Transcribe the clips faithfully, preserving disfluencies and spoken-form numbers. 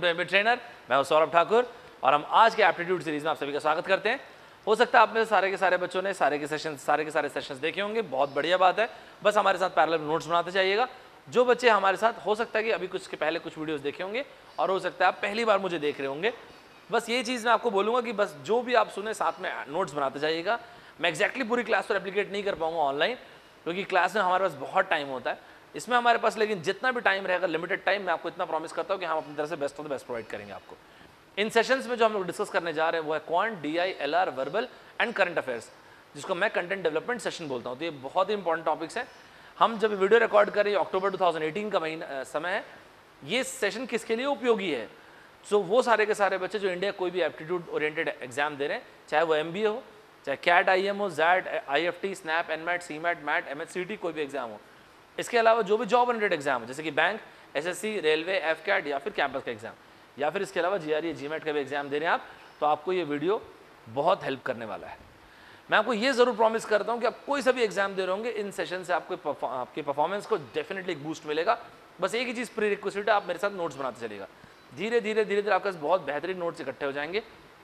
MBA trainer. मैं हूं सौरभ ठाकुर और हम आज के एप्टीट्यूड सीरीज में आप सभी का स्वागत करते हैं। हो सकता है आप में से सारे के सारे बच्चों ने सारे के सेशन सारे के सारे सेशंस देखे होंगे, बहुत बढ़िया बात है। बस हमारे साथ पैरेलल नोट्स बनाते जाइएगा। जो बच्चे हमारे साथ, हो सकता है कि अभी कुछ के पहले कुछ वीडियोस देखे होंगे और हो सकता है आप पहली बार मुझे देख रहे होंगे, बस ये चीज़ मैं आपको बोलूँगा कि बस जो भी आप सुने साथ में नोट्स बनाते जाइएगा। मैं एक्जैक्टली पूरी क्लास पर एप्लीकेट नहीं कर पाऊँगा ऑनलाइन, क्योंकि क्लास में हमारे पास बहुत टाइम होता है इसमें हमारे पास, लेकिन जितना भी टाइम रहेगा, लिमिटेड टाइम, मैं आपको इतना प्रॉमिस करता हूँ कि हम अपनी तरफ से best of the best provide करेंगे आपको। इन सेशंस में जो हम लोग डिस्कस करने जा रहे हैं वो है quant, DI, LR, verbal and current affairs, जिसको मैं कंटेंट डेवलपमेंट सेशन बोलता हूँ। तो ये बहुत ही इंपॉर्टेंट टॉपिक्स हैं। हम जब वीडियो रिकॉर्ड कर रहे हैं, अक्टूबर टू थाउजेंड एटीन का महीना समय है, ये सेशन किसके लिए उपयोगी है? सो वो सारे के सारे बच्चे जो इंडिया कोई भी एप्टीट्यूड ओरिएंटेड एग्जाम दे रहे हैं, चाहे वो एमबीए हो, चाहे कैट, आईएम हो, XAT, IIFT, SNAP, NMAT, CMAT, MAT, MHCET, कोई भी एग्जाम हो। इसके अलावा जो भी जॉब ओरिएंटेड एग्जाम हो, जैसे कि बैंक, एसएससी, रेलवे, एफकैट या फिर कैंपस का एग्जाम, या फिर इसके अलावा जीआरई, जीमैट का भी एग्जाम दे रहे हैं आप, तो आपको ये वीडियो बहुत हेल्प करने वाला है। मैं आपको ये जरूर प्रॉमिस करता हूँ कि आप कोई सा भी एग्जाम दे रहे होंगे, इन सेशन से आपको आपके परफॉर्मेंस को डेफिनेटली एक बूस्ट मिलेगा। बस एक ही चीज़ प्री रिक्वेस्ट है, आप मेरे साथ नोट्स बनाते चलिएगा। धीरे धीरे धीरे धीरे आपके पास बहुत बेहतरीन नोट्स इकट्ठे हो जाएंगे।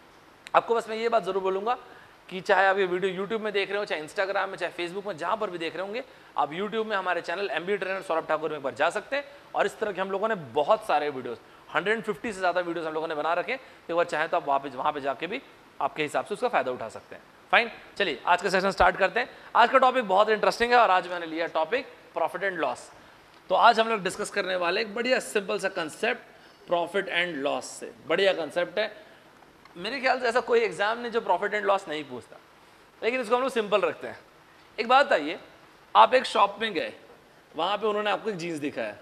आपको बस मैं ये बात जरूर बोलूँगा कि चाहे आप ये वीडियो यूट्यूब में देख रहे हो, चाहे इंस्टाग्राम में, चाहे फेसबुक में, जहाँ पर भी देख रहे होंगे, आप यूट्यूब में हमारे channel MBA trainer Saurabh Thakur में एक बार जा सकते हैं। और इस तरह के हम लोगों ने बहुत सारे वीडियोस, एक सौ पचास से ज़्यादा वीडियोस हम लोगों ने बना रखे हैं। एक बार चाहें तो आप वहाँ पे वहाँ पे जाके भी आपके हिसाब से उसका फायदा उठा सकते हैं। फाइन, चलिए आज का सेशन स्टार्ट करते हैं। आज का टॉपिक बहुत इंटरेस्टिंग है और आज मैंने लिया टॉपिक प्रॉफिट एंड लॉस। तो आज हम लोग डिस्कस करने वाले एक बढ़िया सिंपल सा कंसेप्ट, प्रॉफिट एंड लॉस से। बढ़िया कंसेप्ट है, मेरे ख्याल से ऐसा कोई एग्जाम नहीं जो प्रॉफिट एंड लॉस नहीं पूछता, लेकिन इसको हम लोग सिंपल रखते हैं। एक बात आइए, आप एक शॉप में गए, वहाँ पे उन्होंने आपको एक जीन्स दिखाया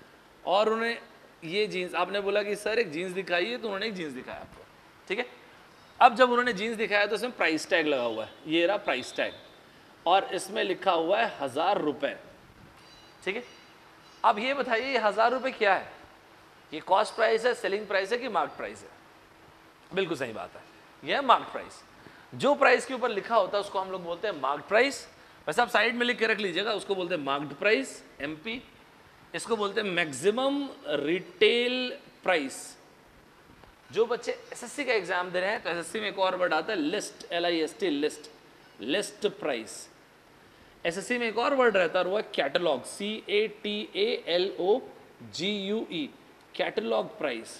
और उन्हें ये जीन्स, आपने बोला कि सर एक जीन्स दिखाइए, तो उन्होंने एक जीन्स दिखाया आपको, ठीक है। अब जब उन्होंने जीन्स दिखाया तो इसमें प्राइस टैग लगा हुआ है, ये रहा प्राइस टैग, और इसमें लिखा हुआ है हज़ार रुपये, ठीक है। अब ये बताइए ये हज़ार रुपये क्या है? ये कॉस्ट प्राइस है, सेलिंग प्राइस है कि मार्केट प्राइस है? बिल्कुल सही बात है, ये है मार्केट प्राइस। जो प्राइस के ऊपर लिखा होता है उसको हम लोग बोलते हैं मार्केट प्राइस। वैसे आप साइड में लिख के रख लीजिएगा, उसको बोलते हैं मार्केट प्राइस, एमपी। इसको बोलते हैं मैक्सिमम रिटेल प्राइस। जो बच्चे एसएससी का एग्जाम दे रहे हैं तो एसएससी में एक और वर्ड आता है list, L I S T, list, list price. SSC में एक और वर्ड रहता है और वो है catalogue, C A T A L O G U E, catalogue price.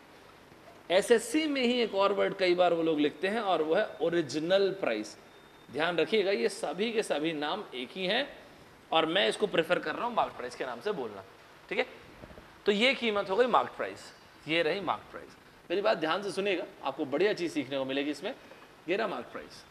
SSC में ही एक और वर्ड कई बार वो लोग लिखते हैं और वो है ओरिजिनल प्राइस। ध्यान रखिएगा, ये सभी के सभी नाम एक ही हैं और मैं इसको प्रेफर कर रहा हूँ मार्केट प्राइस के नाम से बोलना, ठीक है। तो ये कीमत हो गई मार्केट प्राइस, ये रही मार्केट प्राइस। मेरी बात ध्यान से सुनिएगा, आपको बढ़िया चीज़ सीखने को मिलेगी इसमें। ये रहा मार्केट प्राइस।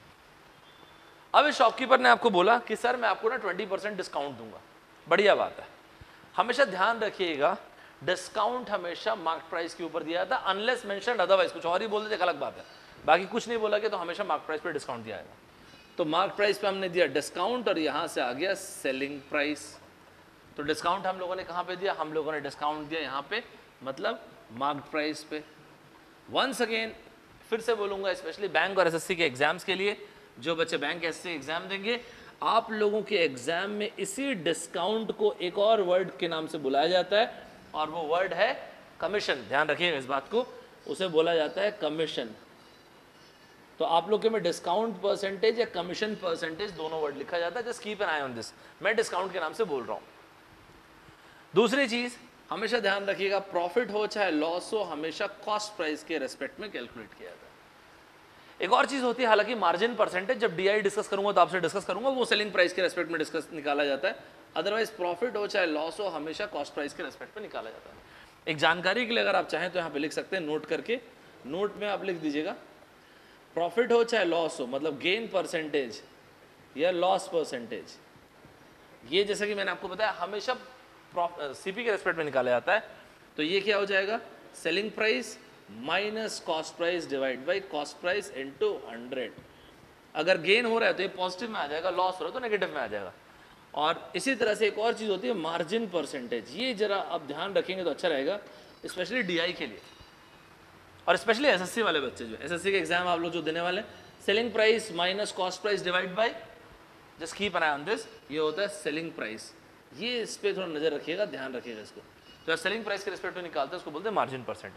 अब इस शॉपकीपर ने आपको बोला कि सर मैं आपको ना ट्वेंटी परसेंट डिस्काउंट दूंगा। बढ़िया बात है, हमेशा ध्यान रखिएगा, डिस्काउंट हमेशा मार्केट प्राइस के ऊपर दिया जाता है, अनलेस मेंशन्ड अदरवाइज। कुछ और ही बोल देते अलग बात है, बाकी कुछ नहीं बोला कि तो हमेशा मार्केट प्राइस पे डिस्काउंट दिया जाएगा। तो मार्केट प्राइस पे हमने दिया डिस्काउंट और यहाँ से आ गया सेलिंग प्राइस। तो डिस्काउंट हम लोगों ने कहाँ पे दिया? हम लोगों ने डिस्काउंट दिया यहाँ पे, मतलब मार्केट प्राइस पे। वंस अगेन फिर से बोलूँगा, स्पेशली बैंक और एसएससी के एग्जाम्स के लिए, जो बच्चे बैंक एसएससी एग्जाम देंगे, आप लोगों के एग्जाम में इसी डिस्काउंट को एक और वर्ड के नाम से बुलाया जाता है और वो वर्ड है कमीशन। ध्यान रखिएगा इस बात को, उसे बोला जाता है कमीशन। तो आप लोग के में डिस्काउंट परसेंटेज या कमीशन परसेंटेज दोनों वर्ड लिखा जाता है। Just keep an eye on this, मैं डिस्काउंट के नाम से बोल रहा हूँ। दूसरी चीज हमेशा ध्यान रखिएगा, प्रॉफिट हो चाहे लॉस हो, हमेशा कॉस्ट प्राइस के रेस्पेक्ट में कैलकुलेट किया जाता है। एक और चीज होती है, हालांकि मार्जिन परसेंटेज, जब डीआई डिस्कस करूंगा तो आपसे डिस्कस करूंगा, वो सेलिंग प्राइस के रेस्पेक्ट में डिस्कस निकाला जाता है। अदरवाइज प्रॉफिट हो चाहे लॉस हो, हमेशा कॉस्ट प्राइस के रेस्पेक्ट में निकाला जाता है। एक जानकारी के लिए अगर आप चाहें तो यहाँ पे लिख सकते हैं, नोट करके, नोट में आप लिख दीजिएगा, प्रॉफिट हो चाहे लॉस हो, मतलब गेन परसेंटेज या लॉस परसेंटेज, ये जैसे कि मैंने आपको बताया हमेशा सीपी के रेस्पेक्ट में निकाला जाता है। तो ये क्या हो जाएगा? Selling price minus cost price divide by cost price into hundred. अगर गेन हो रहा है तो ये पॉजिटिव में आ जाएगा, लॉस हो रहा है तो नेगेटिव में आ जाएगा। और इसी तरह से एक और चीज़ होती है मार्जिन परसेंटेज, ये जरा आप ध्यान रखेंगे तो अच्छा रहेगा, स्पेशली डीआई के लिए और स्पेशली एसएससी वाले बच्चे जो एसएससी के एग्जाम आप लोग जो देने वाले हैं। Selling price minus cost price divide by, just keep an eye on this, ये होता है सेलिंग प्राइस। ये इस पर थोड़ा नजर रखिएगा, ध्यान रखिएगा इसको। तो सेलिंग प्राइस के रिस्पेक्ट में निकालते हैं उसको बोलते हैं मार्जिन परसेंटेज।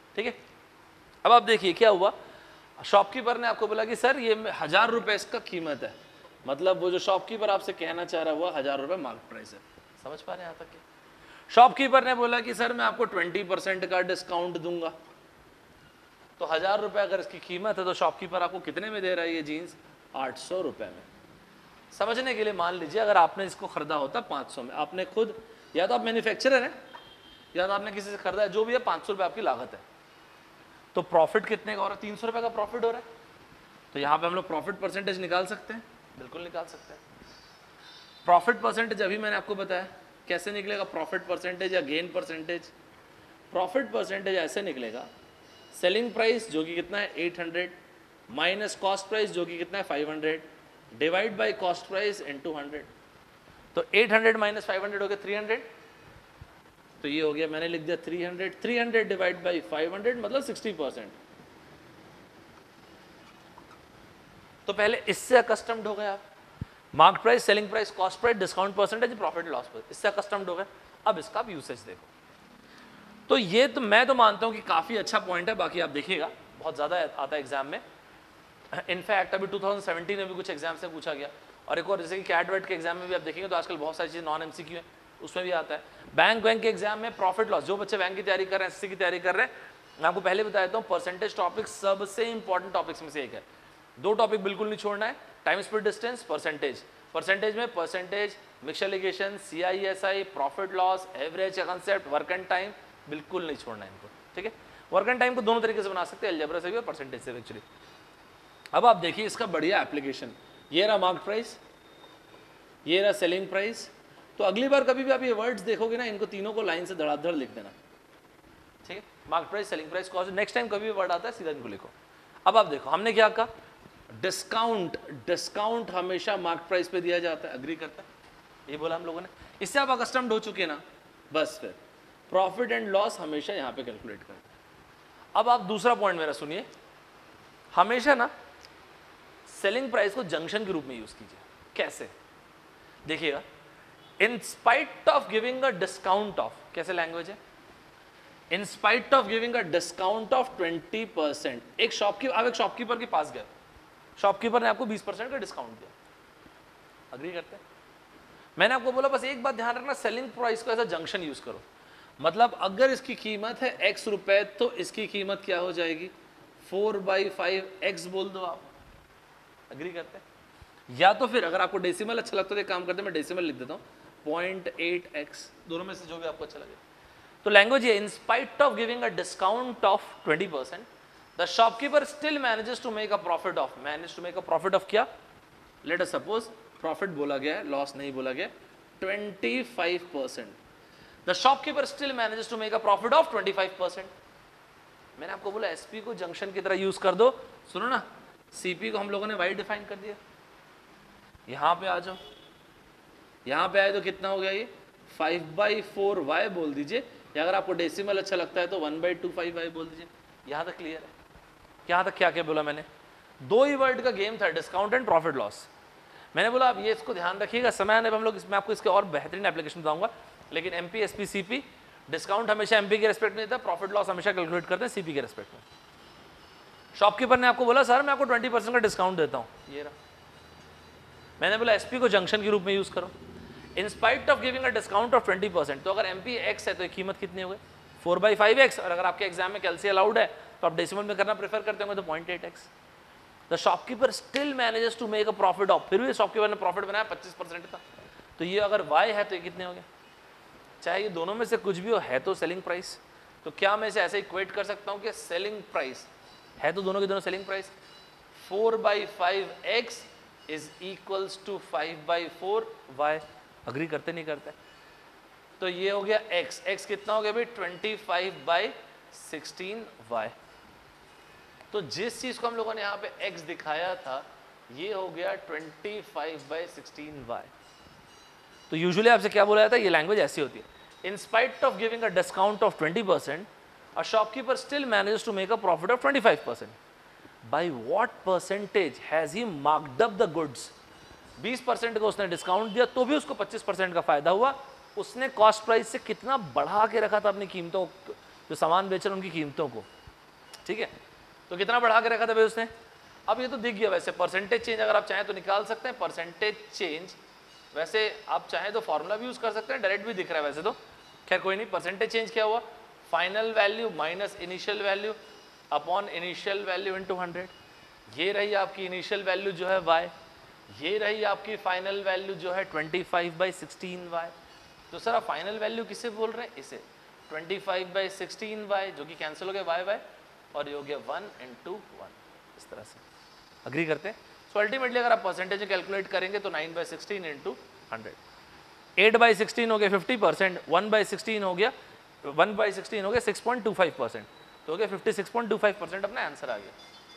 ठीक है। अब आप देखिए क्या हुआ, शॉपकीपर ने आपको बोला कि सर ये हजार रुपए इसका कीमत है, मतलब वो जो शॉपकीपर आपसे कहना चाह रहा हुआ हजार रुपए मार्केट प्राइस है। समझ पा रहे हैं यहाँ तक? शॉपकीपर ने बोला कि सर मैं आपको ट्वेंटी परसेंट का डिस्काउंट दूंगा, तो हजार रुपए अगर इसकी कीमत है तो शॉपकीपर आपको कितने में दे रहा है ये जीन्स? आठ सौ रुपए में। समझने के लिए मान लीजिए अगर आपने इसको खरीदा होता पाँच सौ में, आपने खुद, या तो आप मैन्युफैक्चरर हैं या तो आपने किसी से खरीदा है, जो भी है पाँच सौ रुपये आपकी लागत है, तो प्रॉफिट कितने का हो रहा है? तीन सौ रुपये का प्रॉफिट हो रहा है। तो यहाँ पे हम लोग प्रॉफिट परसेंटेज निकाल सकते हैं, बिल्कुल निकाल सकते हैं। प्रॉफिट परसेंटेज अभी मैंने आपको बताया कैसे निकलेगा, प्रॉफिट परसेंटेज या गेन परसेंटेज। प्रॉफिट परसेंटेज ऐसे निकलेगा, सेलिंग प्राइस जो कि कितना है आठ सौ माइनस कॉस्ट प्राइस जो कि कितना है पाँच सौ divide by cost price into hundred. तो आठ सौ माइनस पाँच सौ हो गया तीन सौ, तो ये हो गया, मैंने लिख दिया तीन सौ, तीन सौ डिवाइड बाय पाँच सौ मतलब साठ परसेंट। तो पहले इससे अकस्टम्ड हो गए आप, market price, selling price, cost price, discount percentage, profit loss पर, इससे अकस्टम्ड हो गए। अब इसका आप यूसेज देखो। तो ये तो मैं तो मानता हूं कि काफी अच्छा पॉइंट है, बाकी आप देखिएगा बहुत ज्यादा आता है एग्जाम में। इनफैक्ट अभी दो हज़ार सत्रह में भी कुछ एग्जाम से पूछा गया, और एक और जैसे कि कैट वेट के एग्जाम में भी आप देखेंगे तो आजकल बहुत सारी चीज़ नॉन एमसीक्यू है, उसमें भी आता है। बैंक बैंक के एग्जाम में प्रॉफिट लॉस, जो बच्चे बैंक की तैयारी कर रहे हैं, एसएससी की तैयारी कर रहे हैं, मैं आपको पहले बता देता हूँ परसेंटेज टॉपिक सबसे इंपॉर्टेंट टॉपिक्स में से एक है। दो टॉपिक बिल्कुल नहीं छोड़ना है, time speed distance, percentage. Percentage में percentage, mixture alligation, C I S I, profit loss, average concept, work and time, बिल्कुल नहीं छोड़ना है इनको, ठीक है। वर्क एंड टाइम को दोनों तरीके से बना सकते हैं, अलजेब्रा से भी और परसेंटेज से भी एक्चुअली। अब आप देखिए इसका बढ़िया एप्लीकेशन, ये रहा मार्केट प्राइस, ये रहा सेलिंग प्राइस। तो अगली बार कभी भी आप ये वर्ड्स देखोगे ना, इनको तीनों को लाइन से धड़ाधड़ लिख देना, ठीक है। Market price, selling price, cost. Next time कभी भी वर्ड आता है सीधा इनको लिखो। अब आप देखो हमने क्या कहा, डिस्काउंट, डिस्काउंट हमेशा मार्केट प्राइस पे दिया जाता है, अग्री करता है, ये बोला हम लोगों ने। इससे आप अकस्टम्ड हो चुके ना, बस फिर प्रॉफिट एंड लॉस हमेशा यहाँ पे कैलकुलेट करते हैं। अब आप दूसरा पॉइंट मेरा सुनिए, हमेशा ना सेलिंग प्राइस को जंक्शन के रूप में यूज कीजिए। कैसे? देखिएगा, in spite of giving a discount of, कैसे लैंग्वेज है, in spite of giving a discount of twenty percent. एक शॉपकीपर, आप एक शॉपकीपर के पास गए, शॉपकीपर ने आपको बीस परसेंट का डिस्काउंट दिया, अग्री करते हैं? मैंने आपको बोला बस एक बात ध्यान रखना, सेलिंग प्राइस को एज अ जंक्शन यूज करो। मतलब अगर इसकी कीमत है एक्स रुपए, तो इसकी कीमत क्या हो जाएगी, फोर बाई फाइव एक्स बोल दो आप, अग्री करते हैं? या तो फिर अगर आपको डेसिमल अच्छा लगता है तो काम करते हैं, मैं डेसिमल लिख देता हूँ, पॉइंट एट एक्स, दोनों में से जो भी आपको अच्छा लगे। तो लैंग्वेज ये, in spite of giving a discount of twenty percent the shopkeeper still manages to make a profit of, manage to make a profit of क्या, लेट अस सपोज प्रॉफिट बोला गया है, लॉस नहीं बोला गया, twenty five percent. The shopkeeper still manages to make a profit of twenty five percent. मैंने आपको बोला एसपी को जंक्शन की तरह यूज कर दो। सुनो ना, सीपी को हम लोगों ने वाई डिफाइन कर दिया, यहां पे आ जाओ, यहां पे आए तो कितना हो गया, ये फाइव बाई फोर वाई बोल दीजिए, या अगर आपको डेसिमल अच्छा लगता है तो one by two five Y बोल दीजिए। यहां तक क्लियर है? यहां तक क्या क्या बोला मैंने, दो ही वर्ड का गेम था, डिस्काउंट एंड प्रॉफिट लॉस। मैंने बोला आप ये इसको ध्यान रखिएगा, समय आने पर हम लोग इसमें आपको इसके और बेहतरीन एप्लीकेशन बताऊंगा, लेकिन एमपी एसपी सीपी, डिस्काउंट हमेशा एमपी के रेस्पेक्ट में देता है, प्रॉफिट लॉस हमेशा कैलकुलेट करते हैं सीपी के रेस्पेक्ट में। शॉपकीपर ने आपको बोला सर मैं आपको ट्वेंटी परसेंट का डिस्काउंट देता हूं, ये रहा। मैंने बोला एसपी को जंक्शन के रूप में यूज करो, in spite of giving a discount of twenty percent. तो अगर एमपी एक्स है तो कीमत कितनी हो गई, फोर बाई फाइव एक्स, और अगर आपके एग्जाम में कैलसी अलाउड है तो आप डेसिमल में करना प्रेफर करते होंगे तो point eight X. The shopkeeper still manages to make a profit of, फिर भी शॉपकीपर ने प्रॉफिट बनाया पच्चीस परसेंट का, तो ये अगर वाई है तो ये कितने हो गए, चाहे ये दोनों में से कुछ भी हो, है तो सेलिंग प्राइस। तो क्या मैं इसे ऐसे इक्वेट कर सकता हूं कि सेलिंग प्राइस है तो दोनों के दोनों selling price, four by five X is equals to five by four Y, agree करते नहीं करते? तो ये हो गया x, x कितना हो गया भाई, twenty five by sixteen Y. तो जिस चीज को हम लोगों ने यहाँ पे x दिखाया था ये हो गया twenty five by sixteen Y. तो यूजुअली आपसे क्या बोला जाता है, ये लैंग्वेज ऐसी होती है, in spite of giving a discount of twenty percent a shopkeeper still manages to make a profit of twenty five percent. By what percentage has he marked up the goods, बीस percent का उसने discount दिया तो भी उसको पच्चीस percent का फायदा हुआ, उसने कॉस्ट प्राइस से कितना बढ़ा के रखा था अपनी कीमतों, जो सामान बेच रहे उनकी कीमतों को, ठीक है। तो कितना बढ़ा के रखा था भाई उसने, अब ये तो दिख गया। वैसे परसेंटेज चेंज अगर आप चाहें तो निकाल सकते हैं, परसेंटेज चेंज वैसे आप चाहें तो फॉर्मूला भी यूज कर सकते हैं, डायरेक्ट भी दिख रहा है वैसे तो, खैर कोई नहीं। परसेंटेज चेंज क्या हुआ, final value minus initial value upon initial value into hundred. ये रही आपकी इनिशियल वैल्यू जो है y, ये रही आपकी फाइनल वैल्यू जो है twenty five by sixteen Y. तो सर आप फाइनल वैल्यू किसे बोल रहे हैं, इसे twenty five by sixteen Y जो कि कैंसिल हो गया वाई वाई, और ये हो गया वन इंटू वन, इस तरह से अग्री करते हैं। सो अल्टीमेटली अगर आप परसेंटेज कैलकुलेट करेंगे तो nine by sixteen into hundred, eight by sixteen हो गया fifty percent, one by sixteen हो गया वन बाई सिक्सटीन हो गया six point two five percent, तो हो गया fifty six point two five percent अपना आंसर आ गया।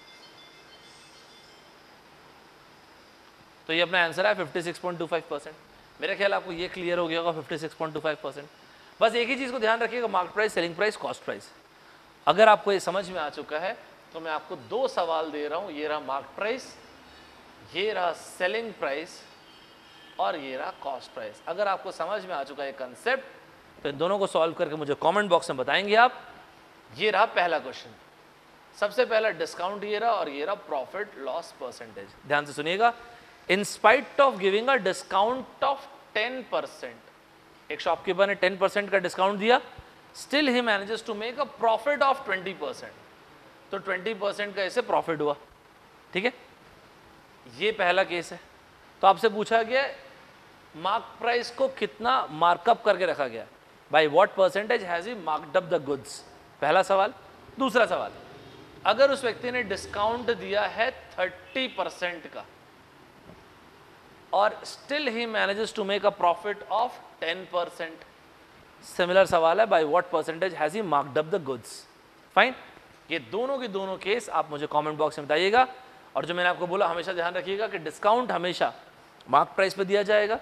तो ये अपना आंसर है fifty six point two five percent. मेरा ख्याल आपको ये क्लियर हो गया होगा fifty six point two five percent. बस एक ही चीज़ को ध्यान रखिएगा, market price, selling price, cost price. अगर आपको ये समझ में आ चुका है तो मैं आपको दो सवाल दे रहा हूँ, ये रहा मार्केट प्राइस, ये रहा सेलिंग प्राइस, और ये रहा कॉस्ट प्राइस। अगर आपको समझ में आ चुका है कंसेप्ट तो इन दोनों को सॉल्व करके मुझे कमेंट बॉक्स में बताएंगे आप। ये रहा पहला क्वेश्चन, सबसे पहला डिस्काउंट ये रहा, और ये रहा प्रॉफिट लॉस परसेंटेज। ध्यान से सुनिएगा, in spite of giving a discount of ten percent, एक शॉपकीपर ने टेन परसेंट का डिस्काउंट दिया, still he manages to make a profit of twenty percent. तो ट्वेंटी परसेंट का ऐसे प्रॉफिट हुआ, ठीक है। ये पहला केस है। तो आपसे पूछा गया मार्क प्राइस को कितना मार्कअप करके रखा गया, by what percentage has he marked up the goods, पहला सवाल। दूसरा सवाल, अगर उस व्यक्ति ने डिस्काउंट दिया है थर्टी परसेंट का और still he manages to make a profit of ten percent, similar सवाल है, by what percentage has he marked up the goods. Fine, ये दोनों के दोनों केस आप मुझे कमेंट बॉक्स में बताइएगा। और जो मैंने आपको बोला, हमेशा ध्यान रखिएगा कि डिस्काउंट हमेशा मार्क प्राइस पे दिया जाएगा,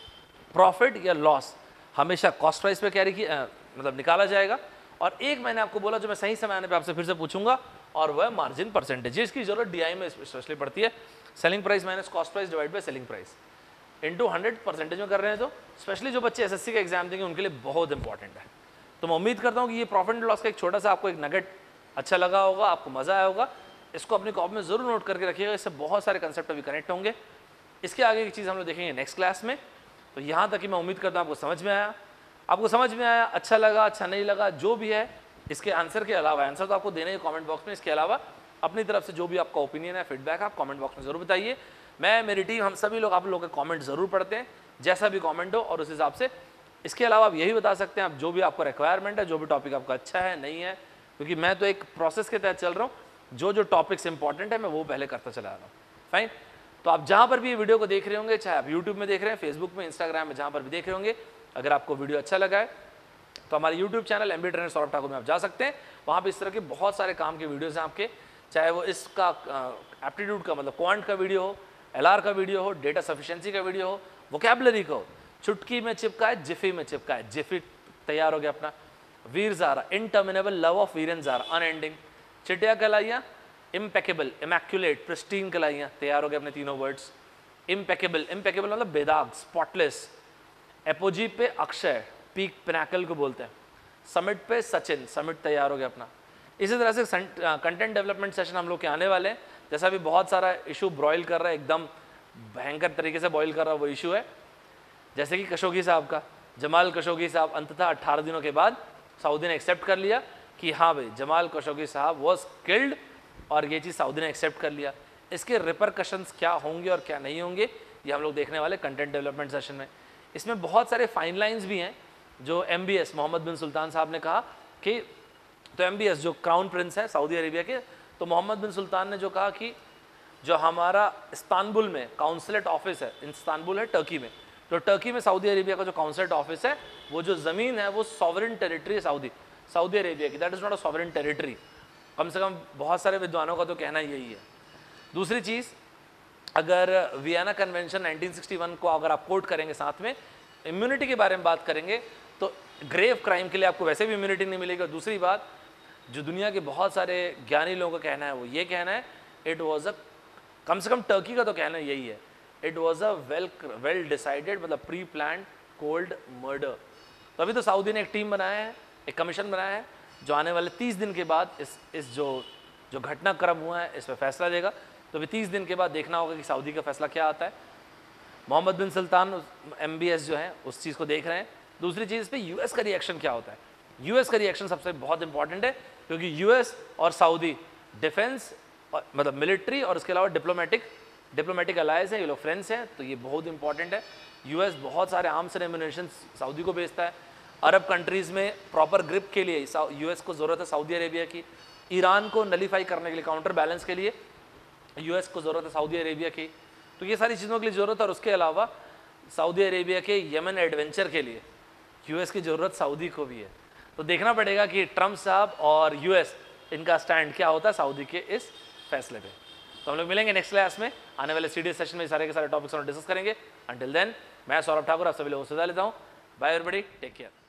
प्रॉफिट या लॉस हमेशा कॉस्ट प्राइस पे कैरी की मतलब निकाला जाएगा। और एक मैंने आपको बोला जो मैं सही समय आने पे आपसे फिर से पूछूंगा, और वह मार्जिन परसेंटेज, जिसकी जरूरत डीआई में स्पेशली पड़ती है, selling price minus cost price divide by selling price into hundred percentage में कर रहे हैं। तो स्पेशली जो बच्चे एसएससी का एग्जाम देंगे उनके लिए बहुत इंपॉर्टेंट है। तो मैं उम्मीद करता हूँ कि ये प्रॉफिट एंड लॉस का एक छोटा सा आपको एक नगेट अच्छा लगा होगा, आपको मजा आया होगा। इसको अपनी कॉपी में जरूर नोट करके रखिएगा, इससे बहुत सारे कंसेप्ट अभी कनेक्ट होंगे। इसके आगे की चीज़ हम लोग देखेंगे नेक्स्ट क्लास में। तो यहाँ तक कि मैं उम्मीद करता हूँ आपको समझ में आया, आपको समझ में आया, अच्छा लगा, अच्छा नहीं लगा, जो भी है, इसके आंसर के अलावा, आंसर तो आपको देना ही कमेंट बॉक्स में, इसके अलावा अपनी तरफ से जो भी आपका ओपिनियन है, फीडबैक, आप कमेंट बॉक्स में जरूर बताइए। मैं, मेरी टीम, हम सभी लोग आप लोगों के कमेंट जरूर पढ़ते हैं, जैसा भी कमेंट हो, और उस हिसाब से। इसके अलावा आप यही बता सकते हैं आप जो भी आपको रिक्वायरमेंट है, जो भी टॉपिक आपका अच्छा है, नहीं है, क्योंकि मैं तो एक प्रोसेस के तहत चल रहा हूँ, जो जो टॉपिक्स इंपॉर्टेंट है मैं वो पहले करता चला आ रहा हूँ। फाइन, तो आप जहाँ पर भी ये वीडियो को देख रहे होंगे, चाहे आप यूट्यूब में देख रहे हैं, फेसबुक में, इंस्टाग्राम में, जहाँ पर भी देख रहे होंगे, अगर आपको वीडियो अच्छा लगा है तो हमारे YouTube channel MB trainer Saurabh Thakur में आप जा सकते हैं। वहाँ पे इस तरह के बहुत सारे काम के वीडियोज़ हैं आपके, चाहे वो इसका एप्टीट्यूड का मतलब क्वांट का वीडियो हो, एलआर का वीडियो हो, डेटा सफिशिएंसी का वीडियो हो, वोकैबुलरी का हो, चुटकी में चिपका है, जिफी में चिपका है, जिफी तैयार हो गया अपना, Veer Zaara, interminable love of वीरेन ज़ारा, अनएंडिंग, चिटिया कलाइयाँ, इम्पेकेबल, इमैक्यूलेट, प्रिस्टीन कलाइयाँ, तैयार हो गए अपने तीनों वर्ड्स। इम्पेकेबल, इम्पेकेबल मतलब बेदाग, स्पॉटलेस। एपोजी पे अक्षय, पीक पिनाकल को बोलते हैं। समिट पे सचिन, समिट तैयार हो गया अपना। इसी तरह से कंटेंट डेवलपमेंट सेशन हम लोग के आने वाले हैं। जैसा भी बहुत सारा इशू ब्रॉयल कर रहा है, एकदम भयंकर तरीके से बॉयल कर रहा है, वो इशू है जैसे कि कशोगी साहब का, जमाल कशोगी साहब अंततः अट्ठारह दिनों के बाद सऊदी ने एक्सेप्ट कर लिया कि हाँ भाई जमाल कशोगी साहब वॉज किल्ड, और ये चीज़ सऊदी ने एक्सेप्ट कर लिया। इसके रिपरकशंस क्या होंगे और क्या नहीं होंगे, ये हम लोग देखने वाले कंटेंट डेवलपमेंट सेशन में। इसमें बहुत सारे फाइन लाइन्स भी हैं जो M B S Mohammed bin Sultan साहब ने कहा कि, तो एम बी एस जो क्राउन प्रिंस है सऊदी अरेबिया के, तो मोहम्मद बिन सुल्तान ने जो कहा कि जो हमारा इस्तांबुल में काउंसलेट ऑफिस है, इस्तांबुल है टर्की में, तो टर्की में सऊदी अरेबिया का जो काउंसलेट ऑफिस है, वो जो ज़मीन है वो सॉवरेन टेरिटरी है सऊदी सऊदी अरेबिया की, that is not a sovereign territory. कम से कम बहुत सारे विद्वानों का तो कहना यही है। दूसरी चीज़, अगर Vienna convention nineteen sixty one को अगर आप कोट करेंगे, साथ में इम्यूनिटी के बारे में बात करेंगे, तो ग्रेव क्राइम के लिए आपको वैसे भी इम्यूनिटी नहीं मिलेगी। और दूसरी बात, जो दुनिया के बहुत सारे ज्ञानी लोगों का कहना है वो ये कहना है, इट वॉज अ, कम से कम टर्की का तो कहना यही है, it was a well well decided मतलब प्री प्लान कोल्ड मर्डर। तो अभी तो सऊदी ने एक टीम बनाया है, एक कमीशन बनाया है, जो आने वाले तीस दिन के बाद इस इस जो जो घटनाक्रम हुआ है इस पर फैसला देगा। तो अभी तीस दिन के बाद देखना होगा कि सऊदी का फैसला क्या आता है। Mohammed bin Sultan M B S जो है उस चीज़ को देख रहे हैं। दूसरी चीज़ पे यूएस का रिएक्शन क्या होता है। यूएस का रिएक्शन सबसे बहुत इंपॉर्टेंट है, क्योंकि यूएस और सऊदी डिफेंस मतलब मिलिट्री और उसके अलावा डिप्लोमेटिक डिप्लोमेटिक अलायंस है, ये लोग फ्रेंड्स हैं, तो ये बहुत इंपॉर्टेंट है। यूएस बहुत सारे आर्म्स एंड एम्युनिशन सऊदी को बेचता है। अरब कंट्रीज़ में प्रॉपर ग्रिप के लिए यूएस को ज़रूरत है सऊदी अरेबिया की। ईरान को नलीफाई करने के लिए, काउंटर बैलेंस के लिए यूएस को ज़रूरत है सऊदी अरेबिया की। तो ये सारी चीज़ों के लिए ज़रूरत है। और उसके अलावा सऊदी अरेबिया के यमन एडवेंचर के लिए यूएस की ज़रूरत सऊदी को भी है। तो देखना पड़ेगा कि ट्रम्प साहब और यूएस इनका स्टैंड क्या होता है सऊदी के इस फैसले पे। तो हम लोग मिलेंगे नेक्स्ट क्लास में, आने वाले सीडीएस सेशन में सारे के सारे टॉपिक्स डिस्कस करेंगे। अंटिल देन मैं सौरभ ठाकुर आप सभी लोगों से विदा लेता हूँ। Bye everybody, take care.